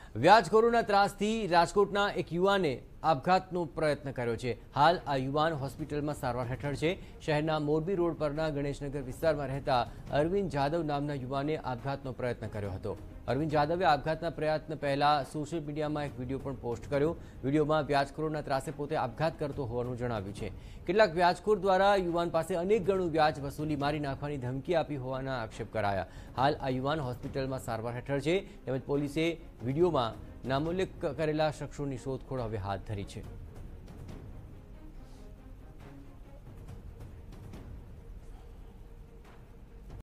વ્યાજખોરોના ત્રાસથી રાજકોટના એક યુવાને આપઘાતનો પ્રયત્ન કર્યો છે। હાલ આ યુવાન હોસ્પિટલમાં સારવાર હેઠળ છે। શહેરના મોરબી રોડ પરના ગણેશનગર વિસ્તારમાં રહેતા અરવિંદ જાદવ નામના યુવાને આપઘાતનો પ્રયત્ન કર્યો હતો। અરવિંદ જાદવે આપઘાતના પ્રયત્ન પહેલા સોશિયલ મીડિયામાં એક વિડીયો પણ પોસ્ટ કર્યો। વિડીયોમાં વ્યાજખોરોના ત્રાસે પોતે આપઘાત કરતો હોવાનું જણાવ્યું છે। કેટલાક વ્યાજખોર દ્વારા યુવાન પાસે અનેક ગણું વ્યાજ વસૂલી મારી નાખવાની ધમકી આપી હોવાના આક્ષેપ કરાયા। હાલ આ યુવાન હોસ્પિટલમાં સારવાર હેઠળ છે। તેમજ પોલીસે વિડીયોમાં નામોલ્લેખ કરેલા શખ્સોની શોધખોળ હવે હાથ ધરી છે।